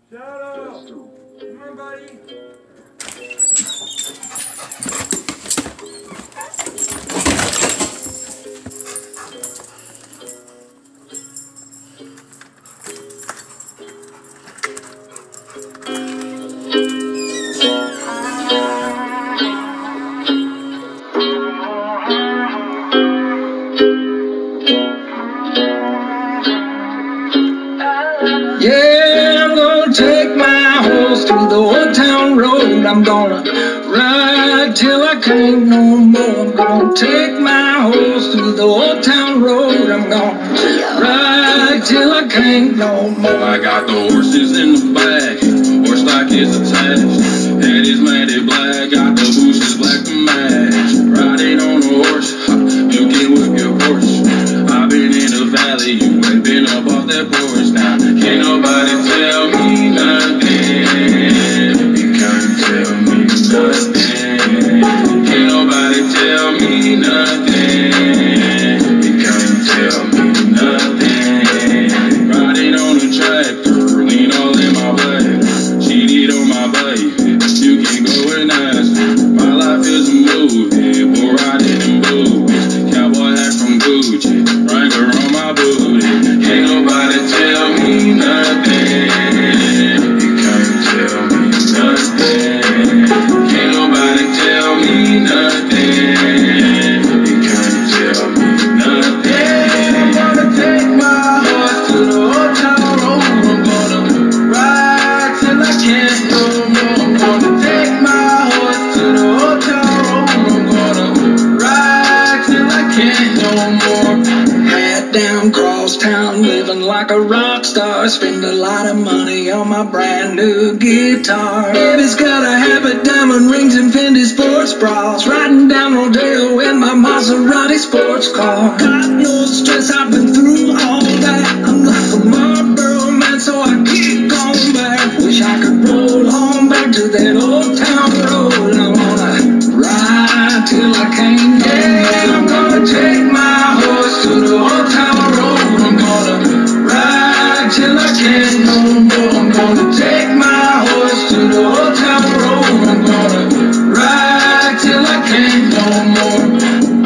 Shadow! Come on, buddy! Yeah, I'm gonna take my horse through the old town road. I'm gonna ride till I can't no more. I'm gonna take my horse through the old town road. I'm gonna ride till I can't no more. I got the horses in the back, horse stock is attached. Head is matted black, got the bushes black to match. Riding on a horse, you can whip your horse. I've been in the valley, you ain't been up off that porch. Now can't nobody tell me nothing. You can't tell me nothing. Can't nobody tell me nothing. You can't tell me nothing. Riding on the tractor, lean all in my way. Cheated on my baby, you can go and ask. My life is a movie, boy riding in boots. Cowboy hat from Gucci, Wrangler on my booty. Can't nobody tell me nothing. You can't tell me nothing. Can't nobody tell me nothing. You can't tell me nothing. I'm gonna take my horse to the old town road. I'm gonna ride till I can't no more. I'm gonna take my horse to the old town road. I'm gonna ride till I can't no more. Hat down, cross town, living like a rock star. Spend a lot of money on my brand new guitar. Baby's got a habit, diamond rings and Fendi sports bras. Riding down Rodeo in my Maserati sports car. Got no stress, I've been through all that. I'm like a Marlboro man, so I keep going back. Wish I could roll home back to that old town road. I wanna ride till I can't no more. I'm gonna take my horse to the old town road. I'm gonna ride till I can't no more. I'm gonna take my horse to the old town road. I'm gonna ride till I can't no more.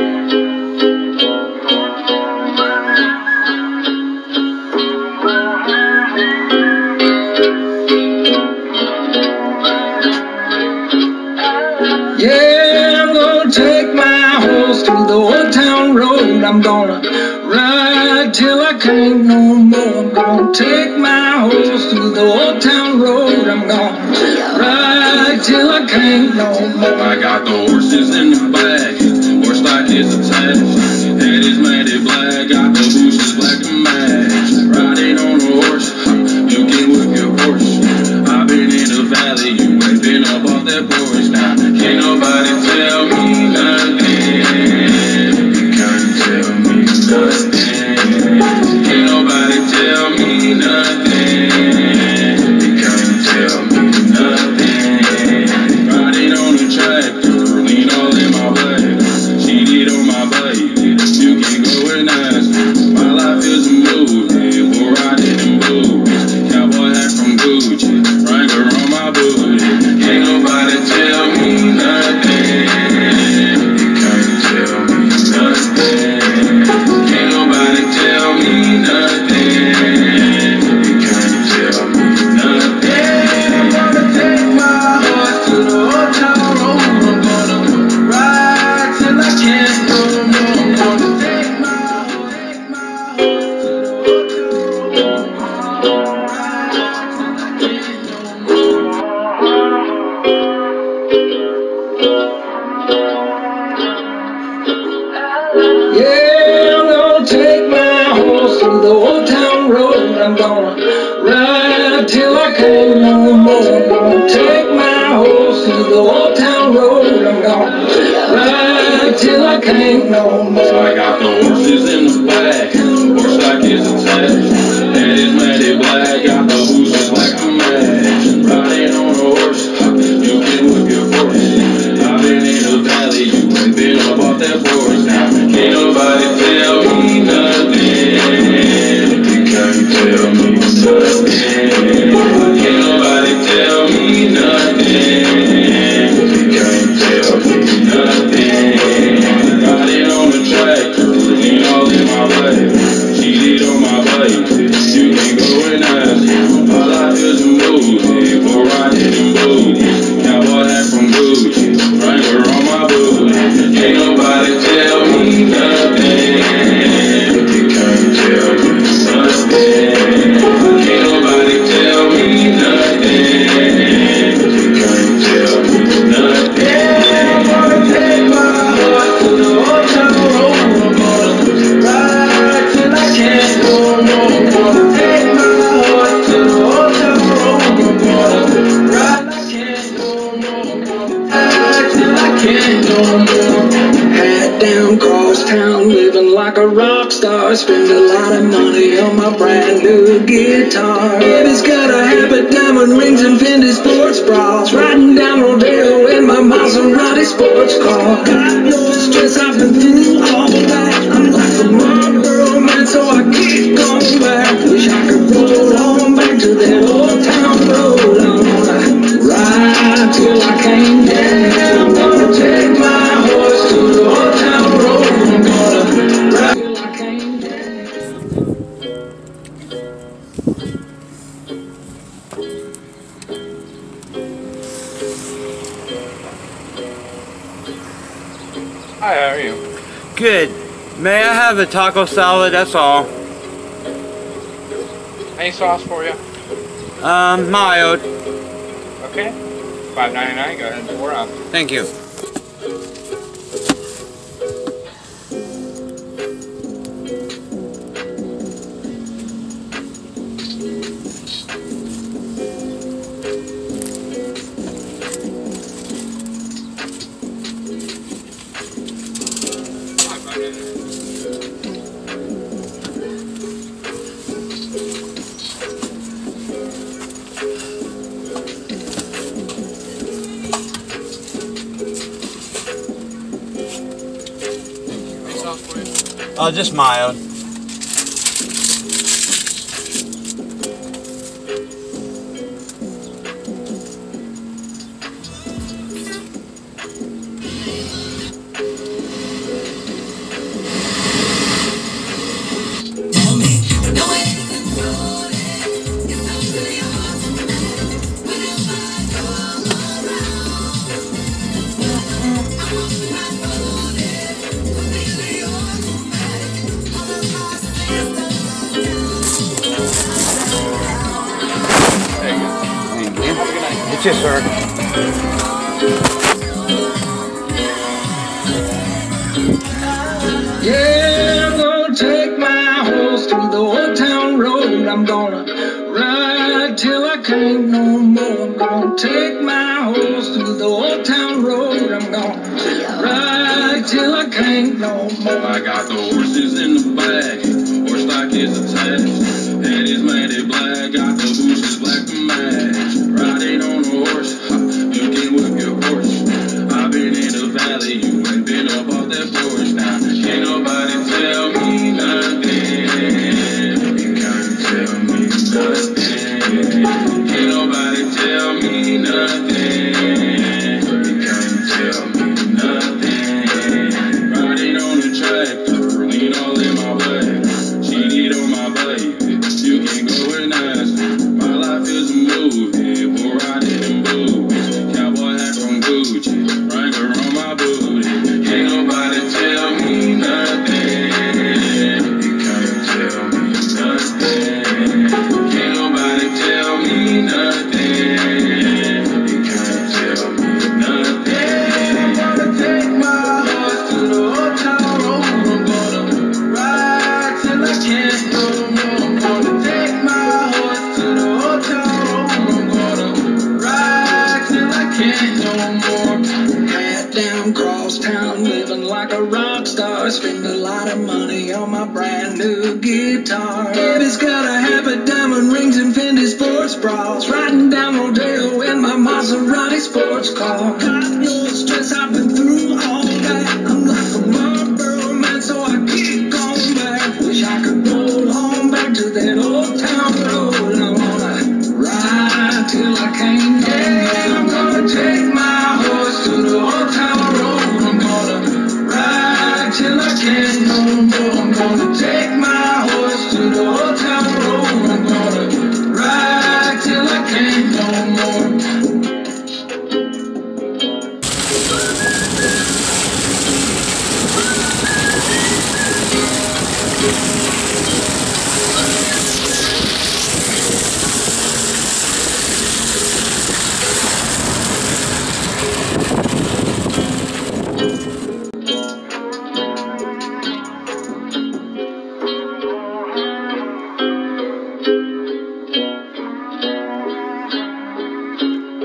Yeah, I'm gonna take my horse through the old town road. I'm gonna ride till I can't no more. I'm gonna take my horse through the old town road. I'm gonna ride till I can't no more. I got the horses in the back, horse stock is attached. Head is matted black, got the bushes black to match. Riding on a horse, you can whip your horse. I've been in the valley, you ain't been up off that porch. Now can't nobody tell me nothing. You can't tell me nothing. Can't nobody tell me nothing. You can't tell me nothing. Riding on the tractor, lean all in my way. Cheated on my baby, you can go and ask. My life is a movie, boy riding in boots. Cowboy hat from Gucci, Wrangler on my booty. Can't nobody tell me nothing. You can't tell me nothing. Can't nobody tell me nothing. You can't tell me nothing. I'm gonna take my horse to the old town road. I'm gonna ride till I can't no more. I'm gonna take my horse to the old town road. I'm gonna ride till I can't no more. Yeah, I'm gonna take my horse through the old town road. I'm gonna ride till I can't no more. I'm gonna take my horse through the old town road. I'm gonna ride till I can't no more. I got the horses in the back, horse stock is attached. Head is matted black, got the bushes black to match. Riding on a horse, you can whip your horse. I've been in the valley, you ain't been up off that porch. Now can't nobody tell me nothing. You can't tell me nothing. Can't Hat down, cross town, living like a rock star. Spend a lot of money on my brand new guitar. Baby's got a habit, diamond rings and Fendi sports bras. Riding down Rodeo in my Maserati sports car. Got no stress, I've been through all that. I'm like a Marlboro man, so I keep going back. Wish I could roll on back to that old town road. I wanna ride till I can't dance. I'm gonna take my horse to the old town road. I'm gonna ride till I can't dance. Hi, how are you? Good. May I have a taco salad? That's all. Any sauce for you? Mild. Okay. $5.99. Go ahead and pour out. Thank you. Oh, just mild. It's just sir. Yeah, I'm gonna take my horse to the old town road. I'm gonna ride till I can't no more. I'm gonna take my horse to the old town road. I'm gonna ride till I can't no more. I got the horses in the back, horse stock is attached. Head is matted black, got the bushes black to match. Riding on a horse, you can whip your horse. I've been in the valley, you ain't been up off that porch. Now can't nobody tell me nothing. You can't tell me nothing. Can't nobody tell me nothing. You can't tell me nothing. Riding on the tractor, lean all in my way. Cheated on my baby, you can go and ask. My life is a movie, bull riding in boots. Cowboy hat from Gucci, Wrangler on my booty. Can't nobody tell me nothing. You can't tell me nothing. Can't nobody tell me nothing. You can't tell me nothing. I'm gonna take my horse to the old town road. I'm gonna ride till I can't no more. I'm gonna take my horse to the old town road. I'm gonna ride till I can't no more. Hat down, cross town, living like a rock star. Spend a lot of money on my brand new guitar. Baby's got a habit, diamond rings and Fendi sports bras. Riding down Rodeo in my Maserati sports car. Got no stress, I've been through all that. I'm like a Marlboro man, so I keep going back. Wish I could roll on back to that old town road. I wanna ride till I can't dance. I'm gonna take my horse to the old town road. I'm gonna ride till I can't no more. I'm gonna take my horse to the old town road. I'm gonna ride till I can't no more.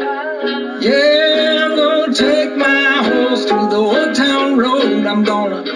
Yeah, I'm gonna take my horse to the old town road. I'm gonna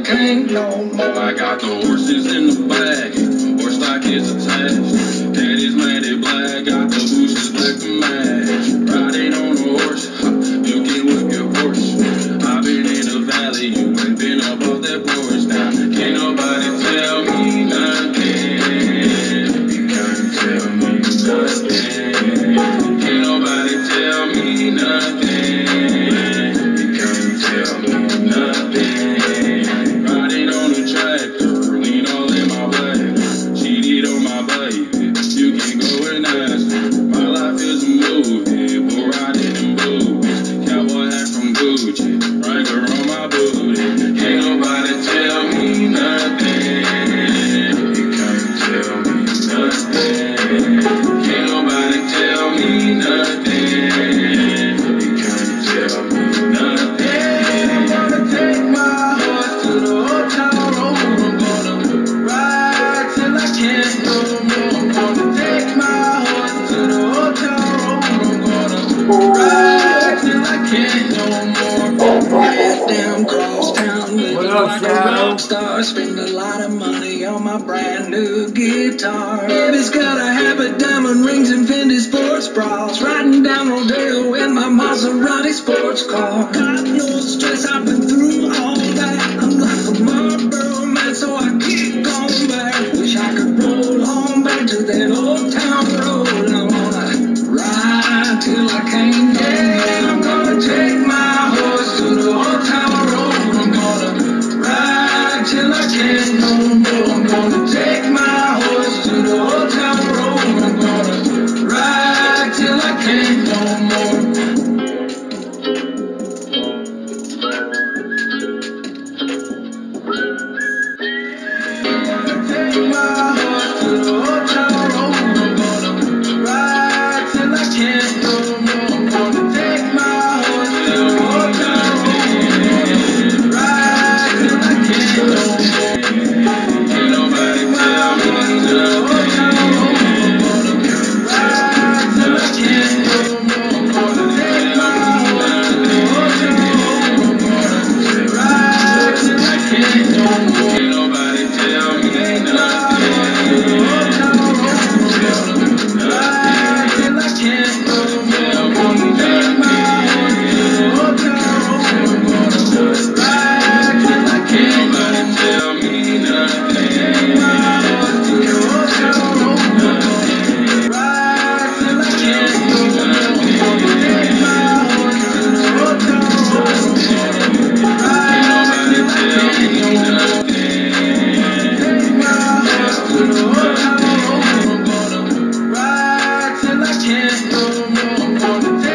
can't no more. I got the horses in the back, horse stock is attached. Daddy's matted black, got the bushes black to match. Riding on a horse, you can whip your horse. I've been in the valley, you ain't been up off that porch. Now, can't nobody tell me nothing. You can't tell me nothing. Can't nobody tell me nothing. You can't tell me nothing. Riding on the tractor, lean all in my way. Cheated on my baby, you can go and ask. My life is a movie, bull riding in boots. Cowboy hat from Gucci, Wrangler on my booty. Can't nobody tell me nothing. You can't tell me nothing. Can't nobody tell me nothing. You can't tell me nothing. I'm gonna take my horse to the old town road. I'm gonna ride till I can't no more. I'm gonna take my horse to the old town road. I'm gonna ride till I can't no more. Head down cross town, living What up, like a Shadow? rock star. Spend a lot of money on my brand new guitar. Baby's got a habit, diamond rings and Fendi sports bras. Riding down Rodeo in my Maserati sports car. Got no stress, I've been through all that. I'm like a Marlboro man, so I keep going back. Wish I could roll on back to that old town road. I wanna ride till I can't no more. I'm gonna take my horse to the old town road. I'm gonna ride till I can't no more. I'm gonna take my horse to the old town road. I'm gonna ride till I can't no more. Take my horse to the old town road. I'm gonna ride till I can't no more. I'm gonna take my horse to the old town road. Ride till I can't no more. Can't nobody tell me nothing. I'm gonna ride till I can't no more. I'm gonna take my horse to the old town road. I'm gonna ride till I can't no more. Can't nobody tell me nothing.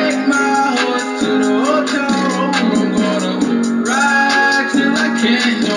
Can't